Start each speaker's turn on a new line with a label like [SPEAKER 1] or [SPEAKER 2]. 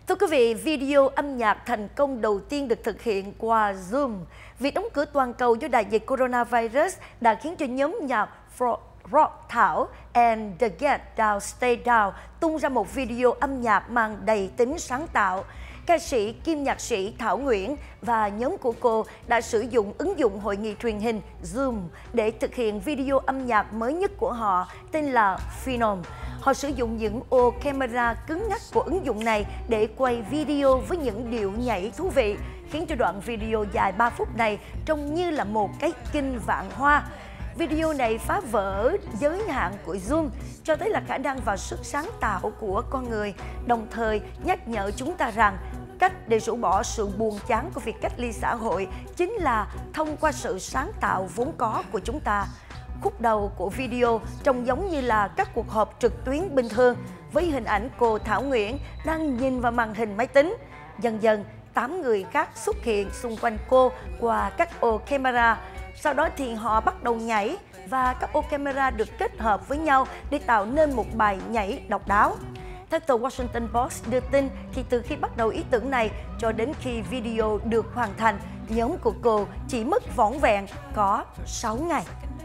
[SPEAKER 1] Thưa quý vị, video âm nhạc thành công đầu tiên được thực hiện qua Zoom. Việc đóng cửa toàn cầu do đại dịch coronavirus đã khiến cho nhóm nhạc Rock Thảo and the Get Down Stay Down tung ra một video âm nhạc mang đầy tính sáng tạo. Ca sĩ kiêm nhạc sĩ Thảo Nguyễn và nhóm của cô đã sử dụng ứng dụng hội nghị truyền hình Zoom để thực hiện video âm nhạc mới nhất của họ tên là Phenom. Họ sử dụng những ô camera cứng ngắc của ứng dụng này để quay video với những điệu nhảy thú vị, khiến cho đoạn video dài 3 phút này trông như là một cái kinh vạn hoa. Video này phá vỡ giới hạn của Zoom, cho thấy là khả năng và sức sáng tạo của con người, đồng thời nhắc nhở chúng ta rằng cách để rũ bỏ sự buồn chán của việc cách ly xã hội chính là thông qua sự sáng tạo vốn có của chúng ta. Khúc đầu của video trông giống như là các cuộc họp trực tuyến bình thường, với hình ảnh cô Thảo Nguyễn đang nhìn vào màn hình máy tính. Dần dần, 8 người khác xuất hiện xung quanh cô qua các ô camera. Sau đó thì họ bắt đầu nhảy và các ô camera được kết hợp với nhau để tạo nên một bài nhảy độc đáo. Theo tờ Washington Post đưa tin thì từ khi bắt đầu ý tưởng này cho đến khi video được hoàn thành, nhóm của cô chỉ mất vỏn vẹn có 6 ngày.